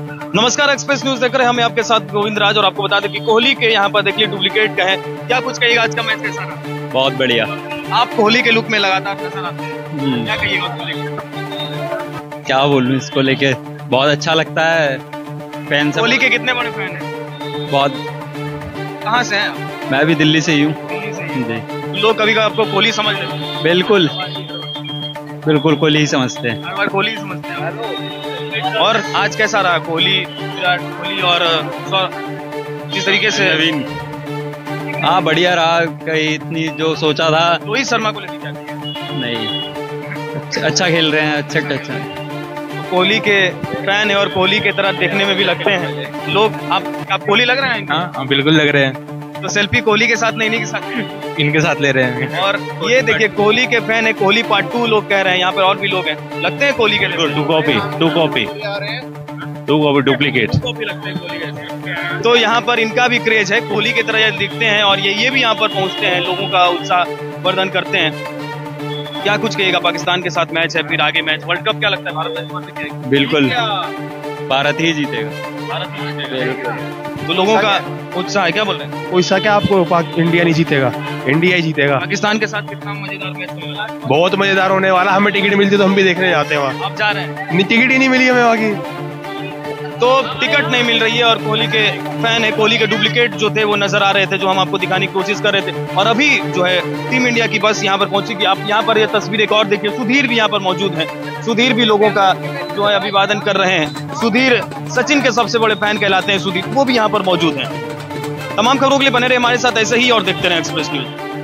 नमस्कार, express news देख रहे हैं हम आपके साथ गोविंद राज। और आपको बता दें कि कोहली के यहाँ पर देखिए डुप्लीकेट का है। क्या कुछ कहिएगा, आज का मैच कैसा रहा? बहुत बढ़िया। आप कोहली के लुक में लगातार नजर आते हैं, क्या कहिएगा उसको लेकर? क्या बोलूं इसको लेके, बहुत अच्छा लगता है। फैन सब कोहली के कितने बड़े फैन हैं? बहुत। कहाँ से हैं आप? मैं भी दिल्ली से ही हूँ जी। लोग कभी आपको कोहली समझ लेते हैं? बिल्कुल बिल्कुल, कोहली ही समझते हैं। हर बार कोहली ही समझते हैं। और आज कैसा रहा कोहली, विराट कोहली और जिस तरीके से नवीन? हाँ, बढ़िया रहा। कहीं इतनी जो सोचा था रोहित शर्मा को लेके क्या कहिए? नहीं, अच्छा खेल रहे हैं, अच्छा अच्छा। कोहली के फैन है और कोहली के तरह देखने में भी लगते हैं लोग। आप कोहली लग रहे हैं? हाँ, बिल्कुल लग रहे हैं। तो सेल्फी कोहली के साथ नहीं, इन्हीं के साथ? इनके साथ ले रहे हैं। और ये देखिए कोहली के फैन है, कोहली पार्ट 2 लोग कह रहे हैं। यहाँ पर और भी लोग हैं, लगते हैं कोहली के। Two copy duplicate. तो यहाँ पर इनका भी क्रेज है, कोहली की तरह दिखते हैं और ये भी यहाँ पर पहुँचते हैं, लोगों का उत्साह वर्धन करते हैं। क्या कुछ कहिएगा, पाकिस्तान के साथ मैच है, फिर आगे मैच, वर्ल्ड कप क्या लगता है भारत? बिल्कुल भारत ही जीतेगा। भारत ही जीतेगा। तो लोगों का उत्साह है, क्या बोल रहे हैं? कोई शक है आपको? इंडिया नहीं जीतेगा, इंडिया ही जीतेगा। पाकिस्तान के साथ कितना मजेदार मैच होने वाला है? बहुत मजेदार होने वाला। हमें टिकट मिलती तो हम भी देखने जाते हैं वहाँ। आप जा रहे हैं? नहीं, टिकट ही नहीं मिली हमें वहाँ की। तो टिकट नहीं मिल रही है और कोहली के फैन है, कोहली के डुप्लीकेट जो थे वो नजर आ रहे थे, जो हम आपको दिखाने की कोशिश कर रहे थे। और अभी जो है टीम इंडिया की बस यहाँ पर पहुंचेगी। आप यहाँ पर ये तस्वीर एक और देखिए, सुधीर भी यहाँ पर मौजूद है। सुधीर भी लोगों का जो है अभिवादन कर रहे हैं। सुधीर सचिन के सबसे बड़े फैन कहलाते हैं सुधीर, वो भी यहाँ पर मौजूद हैं। तमाम खबरों के लिए बने रहे हमारे साथ ऐसे ही और देखते रहे एक्सप्रेस न्यूज।